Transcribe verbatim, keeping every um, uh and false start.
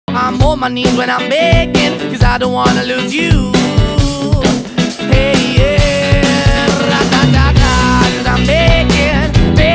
I'm on my knees when I'm begging, cause I don't wanna lose you.